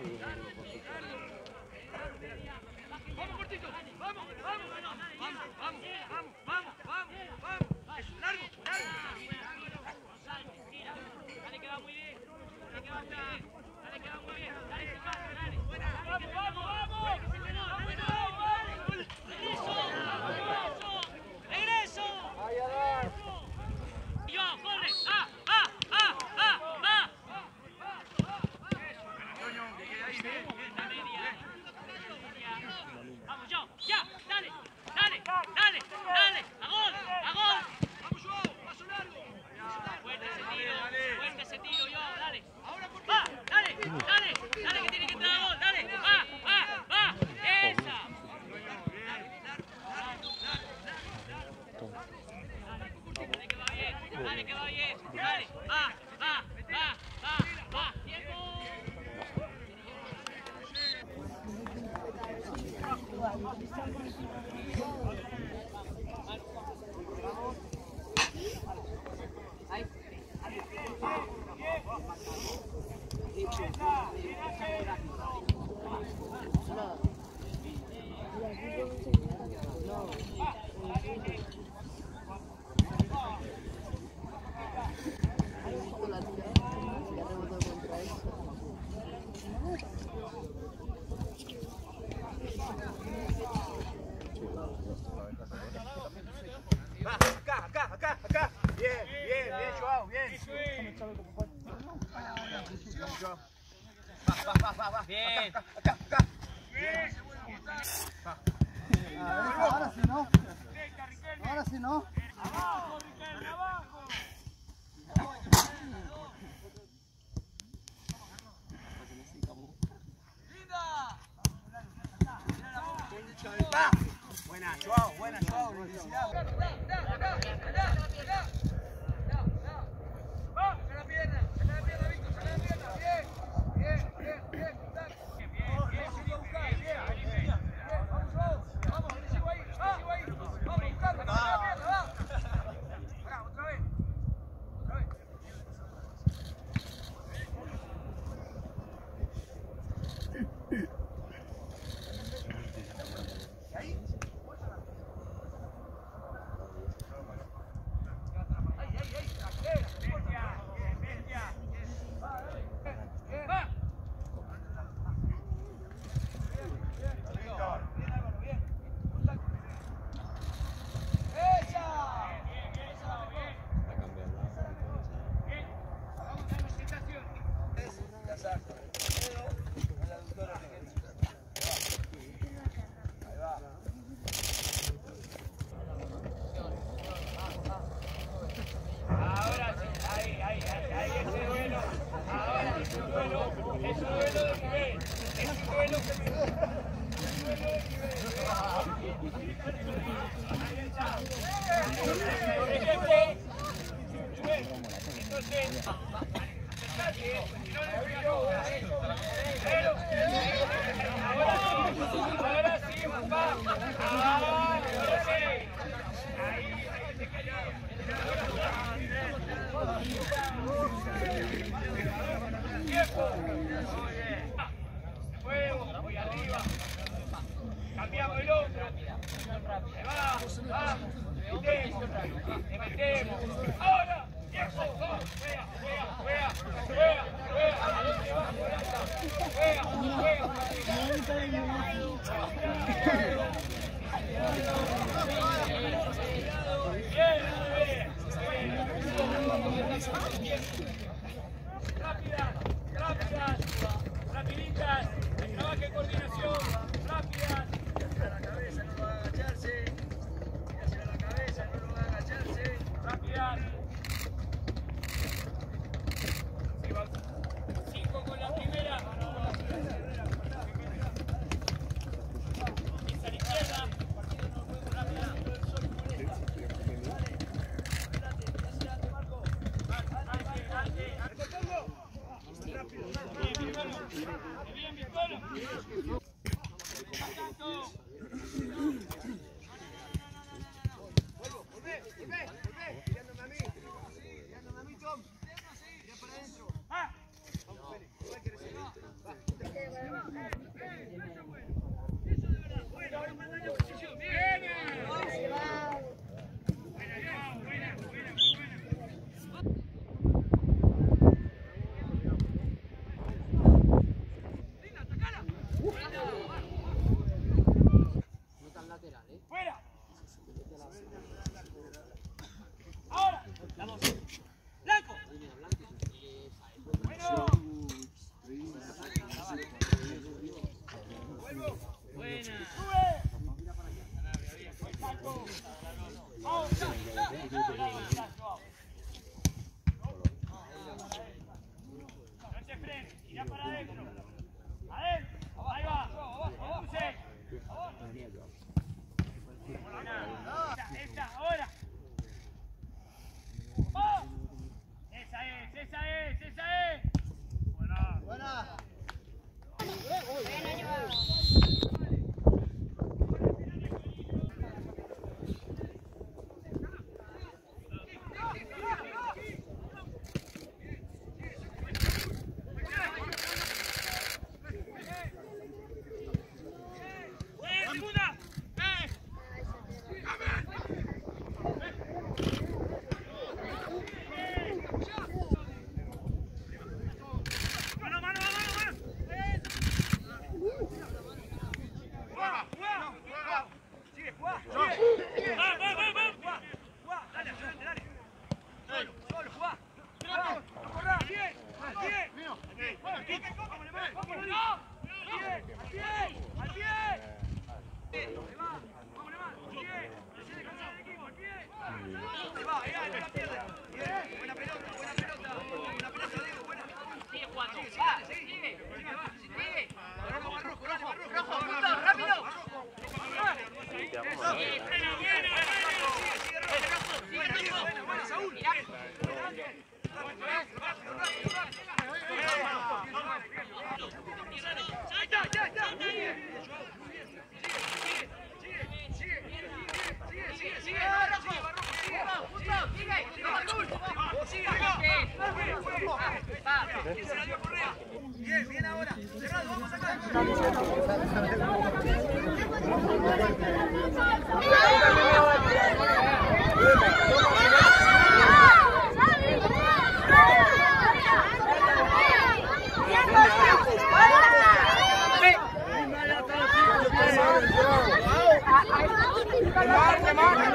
¡Vamos, cortito! ¡Vamos, vamos! ¡Vamos, vamos, vamos, vamos, vamos! ¡Eso, largo, largo! Dale, que va muy bien. Dale, que va muy bien. Dale, que va muy bien. Dale, dale. ¡Vamos, vamos, vamos! ¡Regreso! ¡Regreso! ¡Yo, corre! ¡Ah! Vamos, yo, ya, dale, dale, dale, dale, a gol, vamos, Joao, paso largo, fuerte ese tiro, yo, dale, va, dale, que tiene que entrar a gol, dale, va, esa, dale, que va bien, dale, va, tiempo. Acá. Bien, Joao, bien. Va. Bien. Acá. Bien. Ahora sí no. Abajo, Riquelme, abajo. Va. Buena, Joao, intensidad. Va, saca la pierna, Víctor, saca la pierna. Bien. Vamos, sigo ahí. Vamos, buscando, saca la pierna, va. Pará, otra vez. Ahora sí, papá. Fuego, voy arriba. Cambiamos el otro. Va. Le metemos. Ahora. Rapiditas, trabaje coordinación, rápidas. Hacia la cabeza, no va a agacharse. Hacia la cabeza, no va a agacharse. Rápidas. 5 con la primera. Pisa a la izquierda. Rápida. Bien, Victoria. Volvé. Tirándome a mí, Tom. Tira para adentro. Vamos, Félix. Igual que recién. Va. Esa, ahora. ¡Oh! Esa es. Buena. Segunda. Mano. Sigue, jugá. Va. Dale, adelante. Solo, jugá. Corrá. Bien. Al pie. Al pie. Buena pelota, Diego, buena. Sigue jugando. Sigue. Rojo, rápido. Buena, Saúl. Bien ahora. Cerrado, vamos a sacar. Remar.